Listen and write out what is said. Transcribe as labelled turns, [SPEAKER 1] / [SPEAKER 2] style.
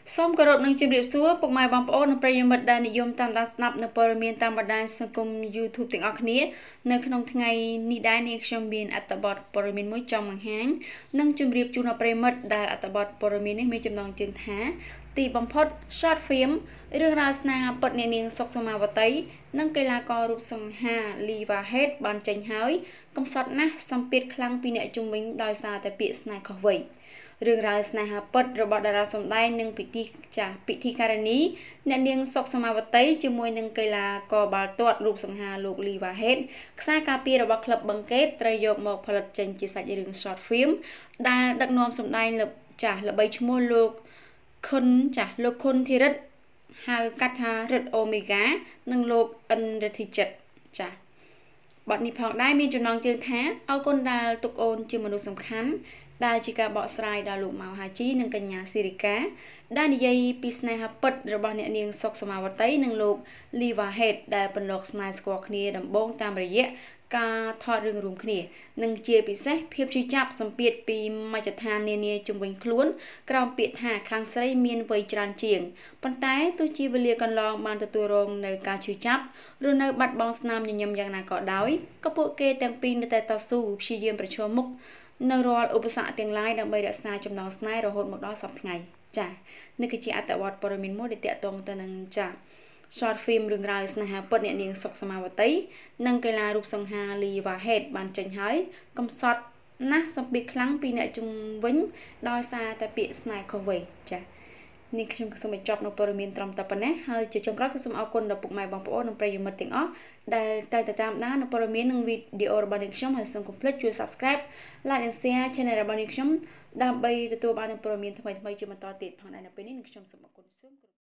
[SPEAKER 1] សូមគោរពនឹងជម្រាបសួរពុកម៉ែបងប្អូននិងប្រិយមិត្តដែលនិយមតាមដានស្ដាប់នៅព័ត៌មានតាមបណ្ដាញសង្គម YouTube ទាំងអស់គ្នានៅក្នុងថ្ងៃនេះដែរនាងខ្ញុំមានអត្ថបទព័ត៌មានមួយចង់បង្ហាញនិងជម្រាបជូនដល់ប្រិយមិត្តដែលអត្ថបទព័ត៌មាននេះមានចំណងជើងថាទីបំផុត short film រឿងរ៉ាវស្នេហាពិតអ្នកនាងសុកសមាវតីនិងកីឡាកររូបសង្ហាលីវ៉ាហេតបានចេញហើយកំសត់ណាស់សម្ពាធខ្លាំងពីអ្នកជំនាញដោយសារតែពាក្យស្នេហ៍ខុសវ័យរឿងរ៉ាវស្នេហាពិតរបស់តារាសម្ដែងនិងពិធីការនីអ្នកនាងសុកសមាវតីជាមួយនឹងកីឡាករបាល់ទាត់រូបសង្ហាលោកលីវ៉ាហេតខ្សែការពាររបស់ក្លឹបបឹងកេតត្រូវយកមកផលិតចេញជាសាច់រឿង short film ដែលដឹកនាំសម្ដែងល្បីឈ្មោះលោកខុនធីរិទ្ធហៅកាត់ថារិទ្ធអូមេហ្គានិងលោកអិនរិទ្ធីចិត្តបទនេះផងដែរមានចំណងជើងថាអរគុណដែលទុកអូនជាមនុស្សសំខាន់ដែលជាការបកស្រាយដល់លោកម៉ៅហាជីនិងកញ្ញាស៊ីរីកាដែលនិយាយពីស្នេហាពិតរបស់អ្នកនាងសុកសមាវតីនិងលោកលីវ៉ាហេតដែលពន្លកស្នេហ៍ស្គាល់គ្នាដំបូងតាមរយៈការថតរឿងរួមគ្នានិងជាពិសេសភាពជឿចាប់សម្ពាធពីមជ្ឈដ្ឋាននានាជំវិញខ្លួនក្រោមពាក្យថាខាងស្រីមានវ័យច្រើនជាងប៉ុន្តែទោះជាវេលាកន្លងបានទទួលរងនៅការជឿចាប់ឬនៅបាត់បង់ស្នាមញញឹមយ៉ាងណាក៏ដោយក៏ពួកគេទាំងពីរនៅតែតស៊ូព្យាយាមប្រឈមមុខនៅរាល់ឧបសគ្គទាំងឡាយដើម្បីរក្សាចំណងស្នេហ៍រហូតមកដល់សព្វថ្ងៃចា៎នេះគឺជាអត្ថបទព័ត៌មានមួយដែលតាក់ទងទៅនឹងshort film រឿងរ៉ាវស្នេហាពិតអ្នកនាងសុកសមាវតីនិងកីឡារូបសង្ហាលីវ៉ាហេតបានចេញហើយកំសត់ណាស់សម្ពាធខ្លាំងពីអ្នកជំវិញដោយសារតែពាក្យស្នេហ៍ខុសវ័យចា៎នេះខ្ញុំសូមបញ្ចប់នៅព័ត៌មានត្រឹមតែប៉ុណ្ណេះហើយជាចុងក្រោយគឺសូមអរគុណដល់ពុកម៉ែបងប្អូននិងប្រិយមិត្តទាំងអស់ដែលតែងតែតាមដាននៅព័ត៌មាននិងវីដេអូរបស់នាងខ្ញុំហើយសូមកុំភ្លេចជួយ Subscribe Like និង Share Channel របស់នាងខ្ញុំដើម្បីទទួលបាននូវព័ត៌មានថ្មីៗជាបន្តទៀតផងដែរនៅពេលនេះនាងខ្ញុំសូមអរគុណសូម